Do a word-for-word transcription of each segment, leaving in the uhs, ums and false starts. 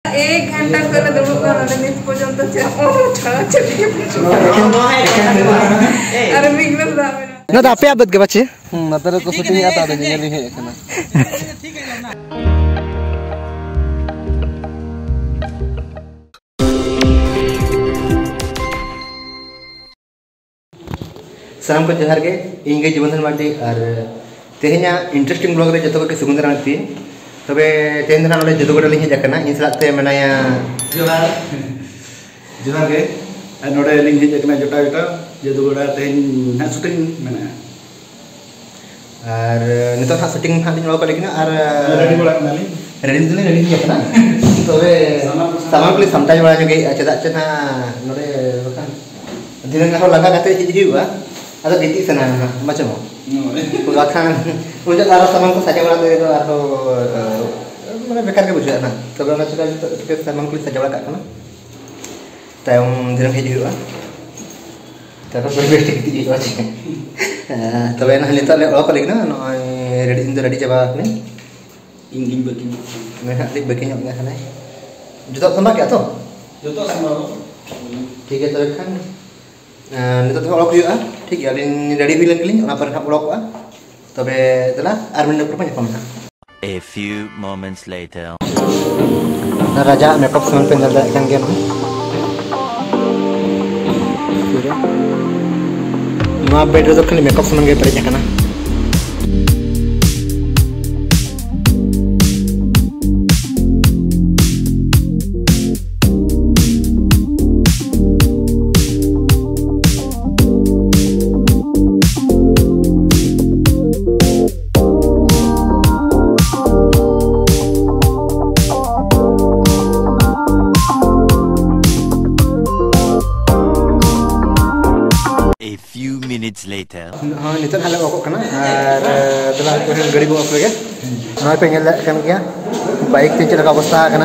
एक घंटा करे दुड़ुब काना नित पर्यंत चे ओ छड़ा चलिए अरे बिगनस दा ना दा पे आबत के बच्चे नतर को शूटिंग आता दे ये नहीं है kana ठीक है ना सालाम को जोहार के इंगे जीवन मार्डी और तेहना इंटरेस्टिंग ब्लॉग रे जतो के सुगंधर आंती तबे तेहन ना नोले जदुगड़ा लिहि जकना इन सलाते मनाया जोहार जोहार के नोडे लिहि जकना जटा जटा जदुगड़ा तेहन ना शूटिंग मना और नितो हा शूटिंग हा दिन लोग लेकिन और रेडी बड़ा नाली रेडी दिन रेडी जकना तबे सामान को समटाई बड़ा जगे चदा चना नोडे बका दिन हो लगा गाते हिजि हुआ ada gitu sana macam apa? Bukan, punya cara saman ko saja orang itu atau mana bekar ke bujuk na. Kalau nak cakap itu saman ko saja orang kat mana? Tayong dirang hiji juga. Tapi berbeda gitu juga aja. Tapi nah ini tak lewat lagi na, no ready itu ready coba ni. Ingin bikin. Nah, ini bikin apa sana? Juta sama ke atau? Juta sama. Tiga terus kan. नितो तो blog हुआ ठीक है अलिन ready भी लग लिन पर blog हुआ तबे तला आर मिनट पर पानी पमना A few moments later राजा मेकअप सामान पे नल दान गया मा बेड रे खाली मेकअप सामान के परे जाकना minutes later हाँ नितर हाले ओको कना और तला गाड़ी बो आप लगे ना पे ngel kan gया बाइक तीन चला अवस्था कना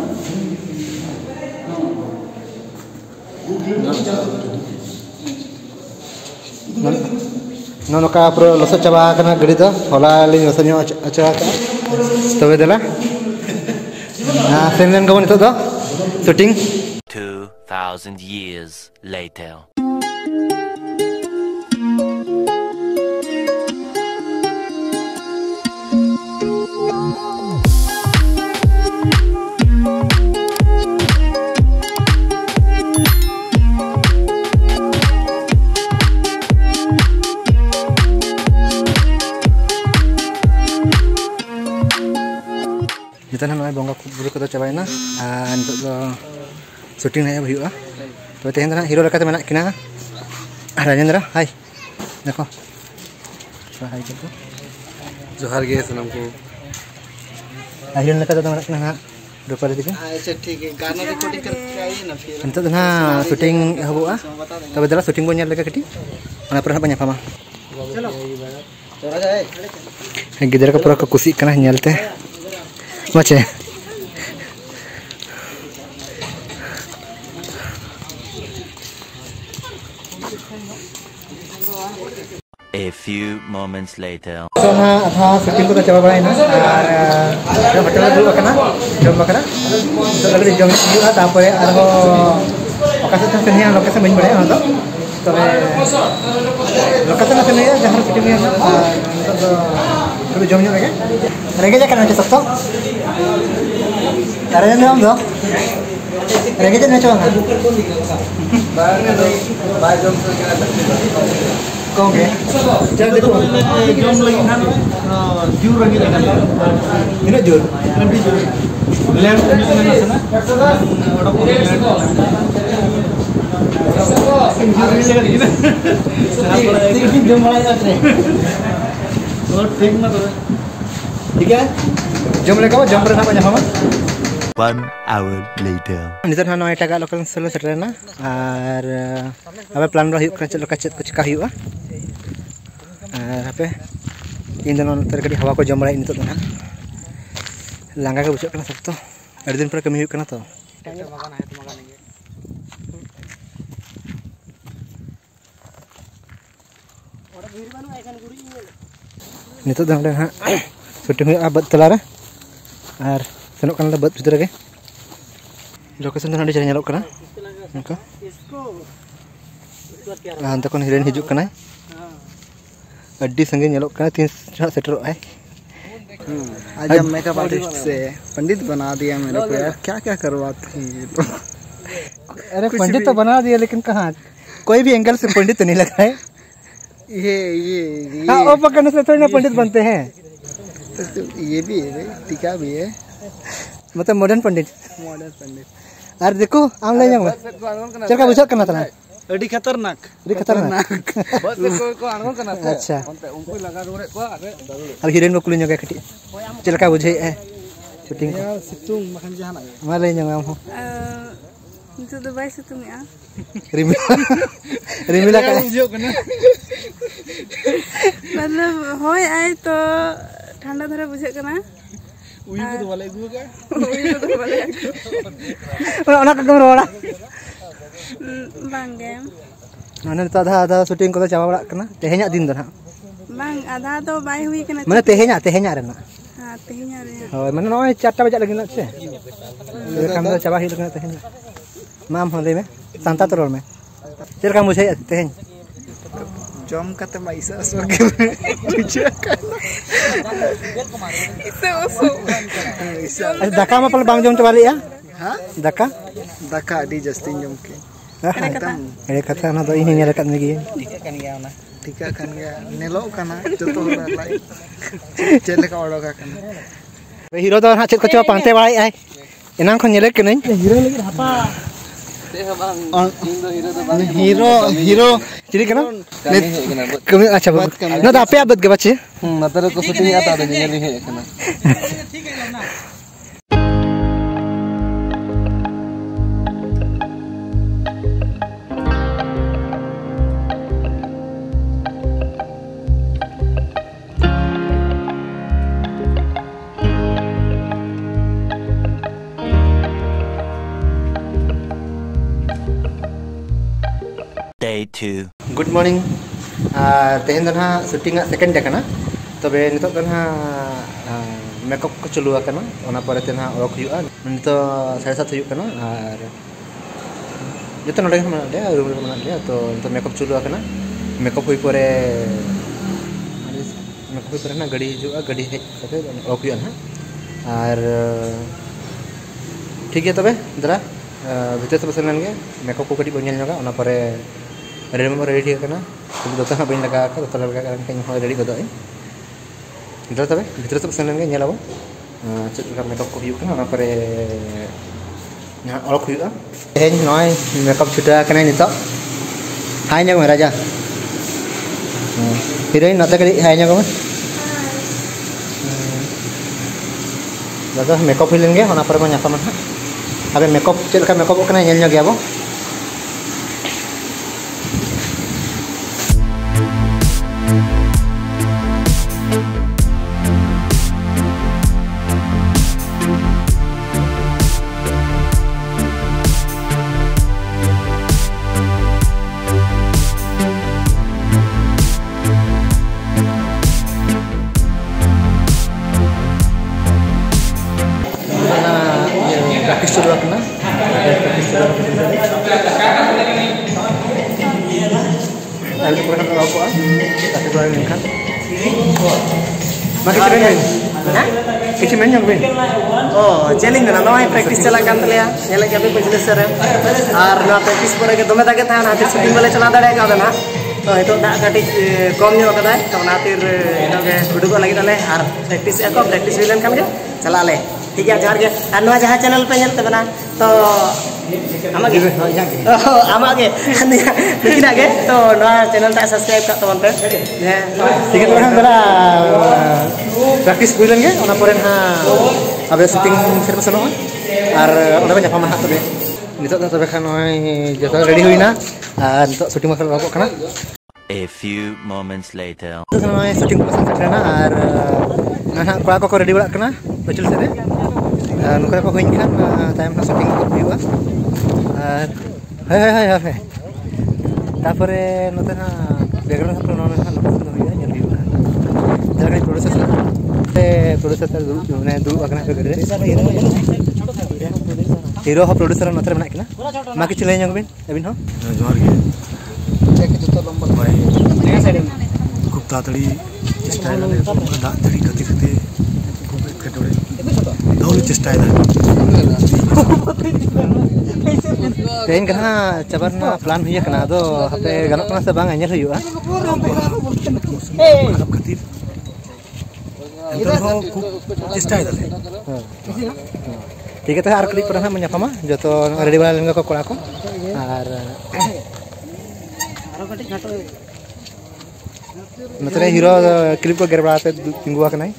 नो नका पुरो लस चाबा कना गाड़ी दो होला लिन लस न्यो अच्छा का तबे दला हां सेनन गबो नितो दो shooting two thousand years later Kita nak bongga buru kita cobain na, untuk shooting naya huyu ah. तो तेहन ना हीरो लेकाते मेना किना राजेंद्र हाय देखो हाय करतो जोहार गे सनम को हीरो लेकाते तो मेना किना ना दोपहर दिके अच्छा ठीक है गाना रिकॉर्डिंग करके आई ना फिर अंत ना शूटिंग हबुआ तबे दला शूटिंग बो नेल लेका कटी ओना पर बन्या पामा चलो चला जाए गिदरा का पूरा को कुसी कना नेलते मचे A few moments later. So na atha shooting ko coba barain na ar hotel dulu kana jom kana so lagi jom dulu tapore arho lokasi than kenya lokasi bain bare ha to tobe lokasi na kenya jahan shooting ni na to to jom nyo lagi rege ja kana sabto are na am do rege ja na chonga baang do ba jom to kana कौन है चल देखो zoom लगी ना जूर लगी लगा इने जूर नबी जूर lamp में ना बड़ा को जूर लगी ना ठीक जूम वाला जाते हैं और ठीक ना तो ठीक है जूम लगा जंप रे ना बजा हम one hour later नितर हानो एटागा लोकल सलो सेटरना और अब प्लान रो हुक चलो कचत कुछ का हुआ और पे इन दोनों तर कड़ी हवा को जम बड़ा नितो ना लांगा के बुझ कना सब तो अड़ दिन पर कमी हुक कना तो नितो दंडे हां शूटिंग हुआ बद तला रे और senok kan lebat भितर के लोकेशन ᱱᱚᱰᱮ ᱡᱟᱦᱟᱸ ᱧᱮᱞᱚᱜ ᱠᱟᱱᱟ ᱚᱱᱠᱟ ᱦᱟᱱᱛᱮ ᱠᱷᱚᱱ ᱦᱤᱨᱮᱱ ᱦᱤᱡᱩᱜ ᱠᱟᱱᱟᱭ ᱟᱹᱰᱤ ᱥᱟᱺᱜᱤᱧ ᱧᱮᱞᱚᱜ ᱠᱟᱱᱟ तीन सेटरों है। आज हम मेकअप आर्टिस्ट से पंडित बना दिया मेरे को यार, क्या क्या करवाते हैं ये लोग। अरे पंडित तो बना दिया लेकिन कहाँ कोई भी एंगल से पंडित तो नहीं लगा है। ये ये हाँ ओ पकड़ने से थोड़ी ना पंडित बनते हैं। तो ये भी है, टीका भी है, मतलब मॉडर्न पंडित। मॉडर्न पंडित। अरे देखो आम ले जाऊंगा चल का बुझा करना था अड़ी खतरनाक अड़ी खतरनाक अच्छा और हीरोइन को कुली जोगे कटी चल का बुझे है शूटिंग यार सितुंग मखन जहाना मा ले जाऊंगा हम itu tuh baik situng ya. रिमिला रिमिला का बुझो कना मतलब होय आए तो ठंडा धरा बुझे कना उई को वाले गु का उई को तो वाले ओना का गम रोड़ा bang game माने तो आधा आधा शूटिंग को चाबा बड़ा कना तेहेኛ दिन दो ना bang आधा तो बाय हुई कना माने तेहेኛ तेहेኛ रे ना हां तेहिnya re होय माने नय चार बजे लगी ना से काम तो चाबा ही लगना तेहेኛ माम होले में सांता तरोल में चल का मुझे तेहेñ जम कते माइसा स्वर्ग में बुझे कना itu usul अच्छा दाका में पल बांग जम चबा लिया हां दाका दाका दी जस्टिन जम के अरे कथा ना तो इन्हीं नेल कत में गी टीका कन गया ना टीका कन गया नेलो कना जतो लाई चेले का ओडो का कना हीरो तो ना चेक को पांते बाई आई एनां खन नेले कनई हीरो लगी हपा हीरो हीरो चिरी कना कमी अच्छा ना तो आपे आबद के बच्चे नतर को शूटिंग आता दे नेल हे कना Day two. गुड मॉर्निंग तेहन दो ना शूटिंग सेकेंड डे कना तबे नितो दो ना मेकअप को चलू आकना ओना परे ते ना ओक हुआ नितो साढ़े सात हुआ कना और जतो नडे मना दे रूम रे मना दे तो नितो मेकअप चलू आकना मेकअप हुई परे मेकअप हुई परे ना गाड़ी हिजुआ गाड़ी हेज कते ओक हुआ ना और ठीक है तबे दरा भीतर से बसन गे मेकअप को कटी बन जोगा ओना परे रेडी में रेडी करना तो दोता ना बइन लगा का दोता लगा का कहीं हो रेडी गदो इधर तबे भीतर से बसन गे नेलाबो चेक का मेकअप को हुई करना ओना परे यहां अलग हुआ हेन नय मेकअप छुटा कने नितो हाय न्यो राजा हीरोइन नते कड़ी हाय न्यो दादा मेकअप हुई लेंगे ओना परे मा न्यापा मा अबे मेकअप चल का मेकअप कना नेल न्यो गया बो प्रैक्टिस चलो अपना प्रैक्टिस चलो अभी तो पढ़ना होगा tapi kalau ini kan makin keren kan किसी में नहीं बन oh challenge ना नवा प्रैक्टिस चला kan तले नेला के अभी बिजनेस रे और ना प्रैक्टिस परे के दमे ताके था ना शूटिंग वाले चला दाड़े का ना तो इतो दा काटी कम ᱧᱚᱜ कदा तो नातिर इनगे उडुगो लागि तले और प्रैक्टिस एको प्रैक्टिस हुई लेन kan के चला ले ठीक है जार के और नवा जहां चैनल पे हेल्थ बना तो आमागे आमागे लेकिन आगे तो नवा चैनल ता सब्सक्राइब कर तबन पे ठीक है तो हम बड़ा प्रैक्टिस हुई लेंगे ओना परे ना अबे शूटिंग फिर बसनो और ओना पे ᱧᱟᱯᱟᱢ ᱦᱟᱜ तबे नितो दा तबे खान नय जतो रेडी हुईना और नितो शूटिंग मखल लागो खाना A few moments later. तो नय शूटिंग पसंद करना और ना कोड़ा को रेडी बड़ा करना बचल से नुकरा को हुई खान टाइम ना शूटिंग को हुआ और हे हे हे तापरे नते ना बैकग्राउंड पर नोन ना लोकेशन हुई है जल्दी हुआ जरा प्रोसेस ते प्रोसेस दुरु ने दुरु अगना पे करे हीरो हो प्रोड्यूसर नोतरे मना किना मा किछ लay nyong bin अबिन हो जोहार गे चेक जतो लंबा खूब तातड़ी चेष्टा है दाग तड़ी गति गति खूब एटकेटोड़े दाउली चेष्टा है तेन कना चबरना प्लान हुई कना दो हपे गनक कना से बांग अñel हुआ खराब खातिर इधर हो खूब चेष्टा है ठीक है तो आर क्लिक पर ना मन्यापामा जतो रेडी वाला लेंगे को कोड़ा को और नतरे हीरो क्लिप को गेर बड़ाते तिंगुआ कनाई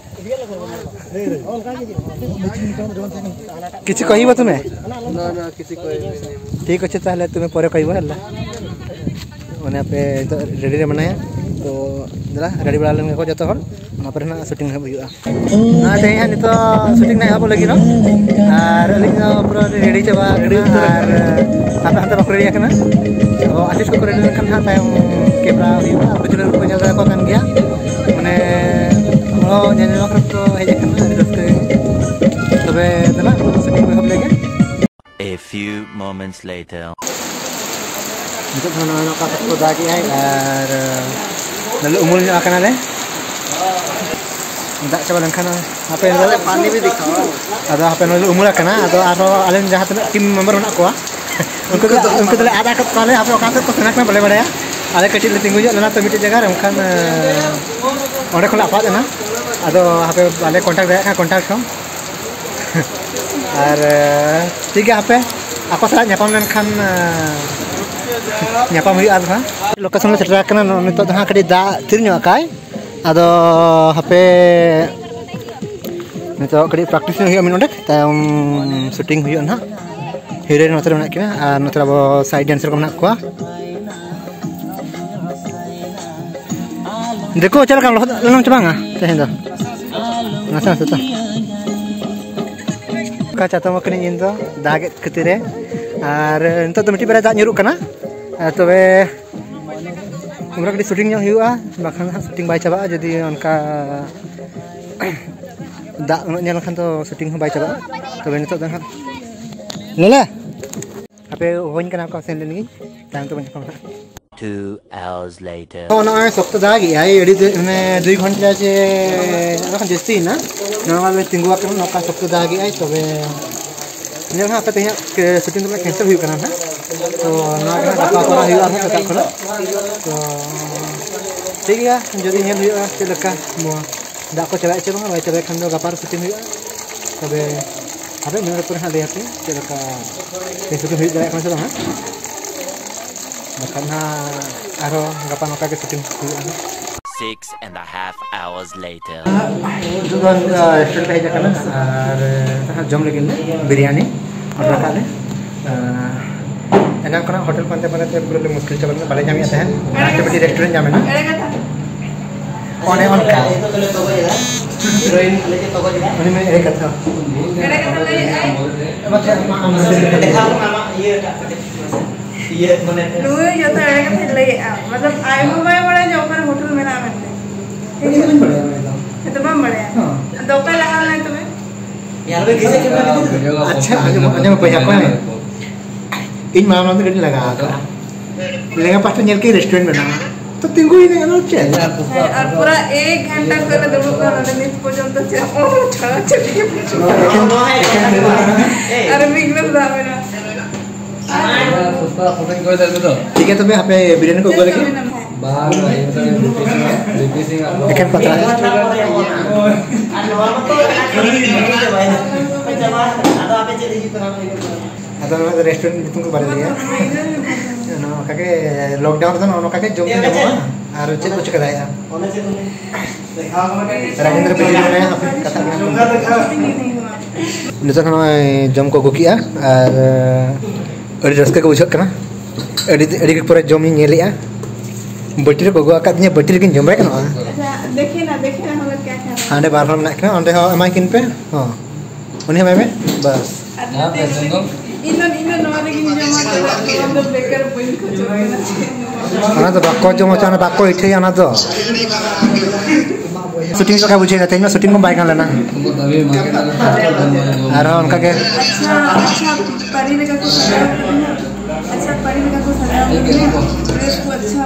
किसी कहिबो तुम्हें ना ना किसी को ठीक अच्छे ताहले तुम्हें परे कहिबो हल्ला ओने पे तो रेडी रे मनाया तो जरा रेडी बड़ा लेंगे को जतो हर ना पर ना शूटिंग हुआ ना ते यहाँ नितो शूटिंग ना लगी ना और अलिंग पूरा रेडी चबा रेडी और आता आता बकरे या कना तो आर्टिस्ट को ready kan ha tayong camera हुआ बचले को nyal ko kan gया माने oh nyal ko to heja kana raske तबे तना शूटिंग को हम लेके A few moments later. Untuk anak-anak kakak ko dagi ay ar lalu umurnya akan ada tidak coba lang kana apa yang lalu पानी भी दिखाओ ada apa yang lalu umur kana atau atau alien jahat tim member nak kuah उनको उनको तो आधा cup काले आप लोग कांसे को सेना में बड़े बड़े हैं आधे कटी ले तिंगु जाना तो मिट्टी जगह उनका और खोला पाद है ना अदो आप वाले कांटेक्ट रहा कांटेक्ट हो और ठीक है आप apa salah nyapam dan kan nyapam huyu adha lokasi में सेटरा करना नितो जहां कड़ी दा तिरन्यो आकाय आदो हापे नितो कड़ी प्रैक्टिस हुyu मिन ओंडे तायम शूटिंग हुyu ना हीरोइन नोतरे मना किना और नोतरे अब साइड डांसर को मना कोआ देखो चल kan लनम चबांगा तेहें दो नसा नसा का चातो मकनी इंदो दागे खतिरे और नितो तो मिट्टी बेरा दाग nyuruk kana तबे उमरा कड़ी शूटिंग ᱧᱚᱜ हुआ बाखान शूटिंग बाय चाबा जदी उनका दाग उन ñel खान तो शूटिंग हो बाय चाबा तबे नितो द लेले आपे होइन कना को सेन लेनी टाइम तो बन Two hours later. तो ना सख्त दागी आई एडी ने दुई घंटा जे ना जस्ती ना नॉर्मल में तिंगुआ कर नौका सख्त दागी आई तबे नेल हा पते के शूटिंग तो कैंसिल हुई कना ना तो ना का कथा करा हुआ है कथा करा तो ठीक है जदी नेल हुआ चलका मो दा को चला चलो भाई चले खंदो गपार शूटिंग हुआ तबे अबे मेरे पर हां देते चलका शूटिंग हुई जाए कौन से हां karena aro gapa noka ke shooting Six and a half hours later. itu kan restaurant aja kana ar jom lagi ne biryani order kale enak kana hotel pante pante pura muskil chaban bale jami ate hain आटे बटी restaurant जामे ना ओने on का heroine लेके तो उन्हीं में एक कथा देखा मामा ये ये माने लू जो तो एड़े के ले मतलब आई में मैं बड़ा जो पर होटल में ना बनते ये नहीं बड़ा है तो बम बड़ा है दोपहर लगा नहीं तुम्हें यार वे किसी के अच्छा आज आज मैं पैसा कोई इन मामलों में नहीं लगा लेगा पास नेल के रेस्टोरेंट बना तो तिंगु ही नहीं आना चाहिए और पूरा एक घंटा कर दो कर नित पर्यंत ओ छड़ा चली अरे बिगनर दावे ना ठीक है तो मैं यहाँ पे बिरयानी को बोले कि लेकिन पता है आता मैं रेस्टोरेंट में तुमको बता दिया ना काके लॉकडाउन था ना काके जो भी जमा और चेक कुछ कराया राजेंद्र पे जो है कथा नितो ना जम को गुकिया और अड़ी रस्के को बुझक कना अड़ी अड़ी के पूरा जमी नेलिया बटीर को गोआ कादने बटीर किन जमरे कना देखिए ना देखिए ना हम क्या क्या हांडे बार हम ना कना ओंडे हो एमाय किन पे हां उन्हें में बस Inon inon no lagi jama kena kondo beker poin kocoknya. Ana to bako jomo chana bako ithei ana to. Shooting ka bujhe na teino shooting ko bai kan lana. Aro unka ke अच्छा अच्छा परी लगा को सजा अच्छा परी लगा को सजा ड्रेस को अच्छा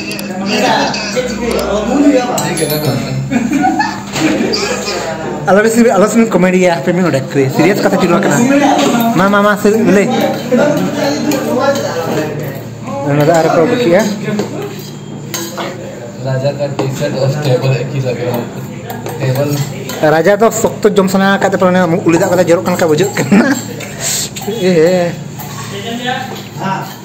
Alas ini alas ini komedi ya, film udah keren. Serius kata tidur kena. Mama mama sih boleh. Ada ada produk ya. राजा का टी शर्ट और टेबल एक ही लगे हैं table Raja tuh sok tuh jom sana kata pernah ulidak kata jeruk kan kau bujuk kan. Eh.